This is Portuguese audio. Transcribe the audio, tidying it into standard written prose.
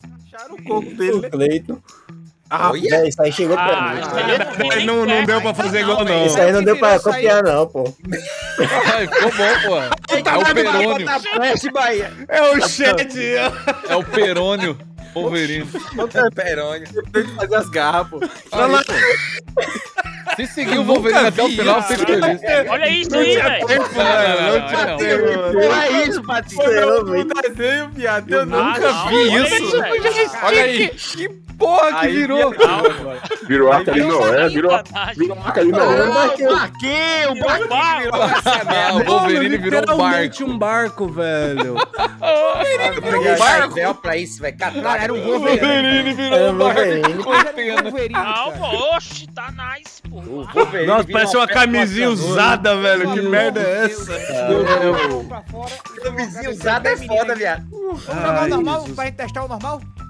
Acharam o coco dele. O Cleiton. Olha. Isso aí chegou pra mim. Não deu pra fazer igual, não. Isso aí não deu pra copiar, não, pô. Ai, ficou bom, pô. É o Perônio. É o chat. É o Perônio. Wolverine. Perônio. Tem que fazer as garras, pô. Se seguir o Wolverine até o final, eu fico feliz. Olha isso aí, velho. Não tinha tempo. Olha isso, Patrícia. Desenho, viado. Eu Nunca vi isso. Olha aí. Que porra que virou. Virou arca de Noé, virou arca de Noé. O barquinho virou essa merda. O Wolverine virou um barco. Literalmente um barco, velho. Barco pra isso, vai catar. Era um O Wolverine virou um barco. Não, oxe, tá nice, pô. Nossa, parece uma camisinha usada, velho. Que merda é essa? Camisinha usada é foda, viado. Vamos jogar o normal pra gente testar o normal?